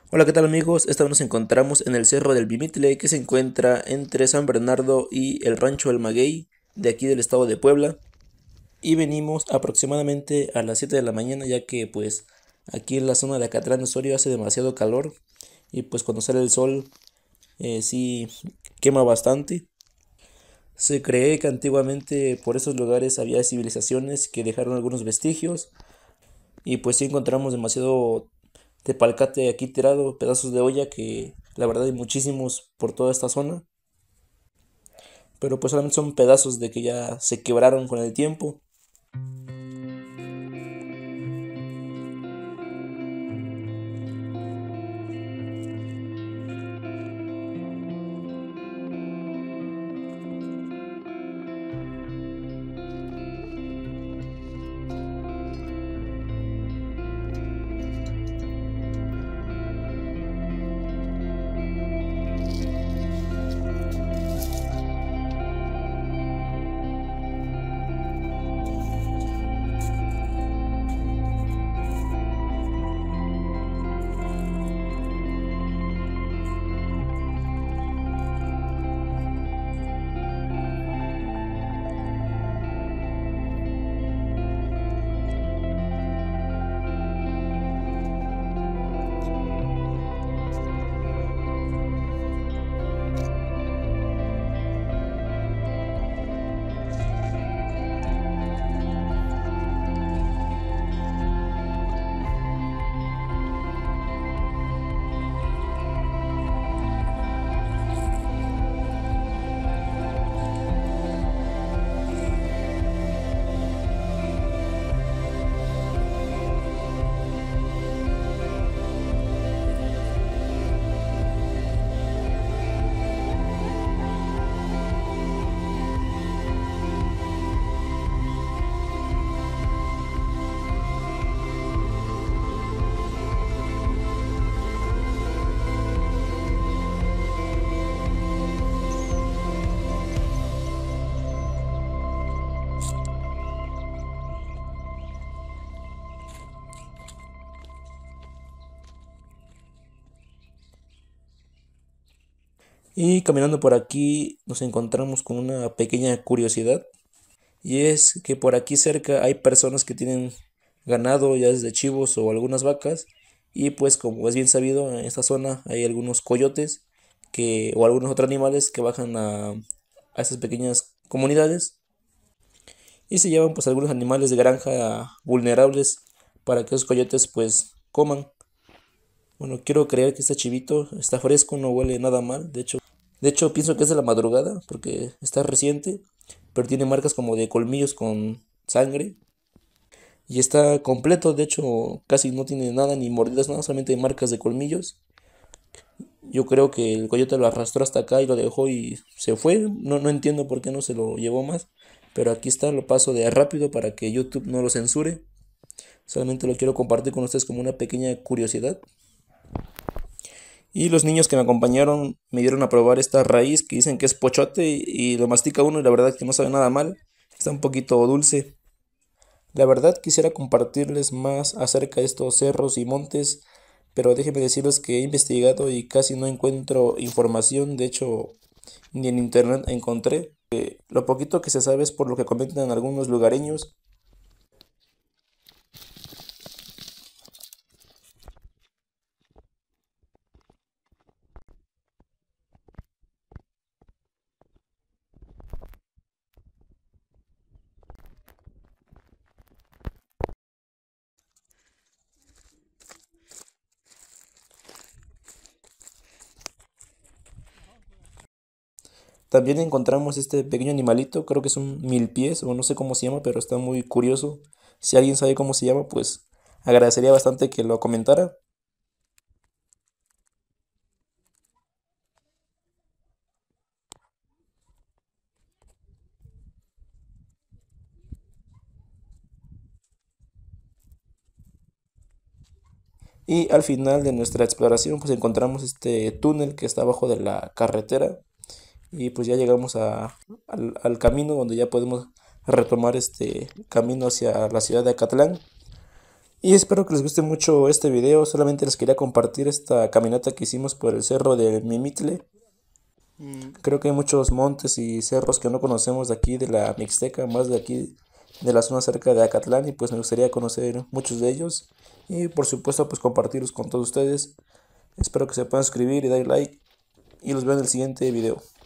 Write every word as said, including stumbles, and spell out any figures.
Hola, ¿qué tal amigos? Esta vez nos encontramos en el Cerro del Bimitle, que se encuentra entre San Bernardo y el Rancho El Maguey, de aquí del estado de Puebla. Y venimos aproximadamente a las siete de la mañana, ya que pues aquí en la zona de Acatlán de Osorio hace demasiado calor y pues cuando sale el sol eh, sí quema bastante. Se cree que antiguamente por esos lugares había civilizaciones que dejaron algunos vestigios y pues sí encontramos demasiado tepalcate aquí tirado, pedazos de olla que la verdad hay muchísimos por toda esta zona, pero pues solamente son pedazos de que ya se quebraron con el tiempo. Y caminando por aquí nos encontramos con una pequeña curiosidad, y es que por aquí cerca hay personas que tienen ganado, ya desde chivos o algunas vacas, y pues como es bien sabido en esta zona hay algunos coyotes que o algunos otros animales que bajan a, a estas pequeñas comunidades y se llevan pues algunos animales de granja vulnerables para que esos coyotes pues coman. Bueno, quiero creer que este chivito está fresco, no huele nada mal. De hecho, de hecho pienso que es de la madrugada porque está reciente, pero tiene marcas como de colmillos con sangre y está completo. De hecho, casi no tiene nada ni mordidas, nada, solamente hay marcas de colmillos. Yo creo que el coyote lo arrastró hasta acá y lo dejó y se fue. No, no entiendo por qué no se lo llevó más. Pero aquí está, lo paso de rápido para que YouTube no lo censure. Solamente lo quiero compartir con ustedes como una pequeña curiosidad. Y los niños que me acompañaron me dieron a probar esta raíz que dicen que es pochote y, y lo mastica uno y la verdad que no sabe nada mal. Está un poquito dulce. La verdad quisiera compartirles más acerca de estos cerros y montes, pero déjenme decirles que he investigado y casi no encuentro información. De hecho, ni en internet encontré. Eh, lo poquito que se sabe es por lo que comentan algunos lugareños. También encontramos este pequeño animalito, creo que es un mil pies o no sé cómo se llama, pero está muy curioso. Si alguien sabe cómo se llama, pues agradecería bastante que lo comentara. Y al final de nuestra exploración, pues encontramos este túnel que está abajo de la carretera. Y pues ya llegamos a, al, al camino donde ya podemos retomar este camino hacia la ciudad de Acatlán. Y espero que les guste mucho este video. Solamente les quería compartir esta caminata que hicimos por el cerro del Mimitle. Mm, Creo que hay muchos montes y cerros que no conocemos de aquí de la Mixteca, más de aquí de la zona cerca de Acatlán, y pues me gustaría conocer muchos de ellos y por supuesto pues compartirlos con todos ustedes. Espero que se puedan suscribir y dar like y los veo en el siguiente video.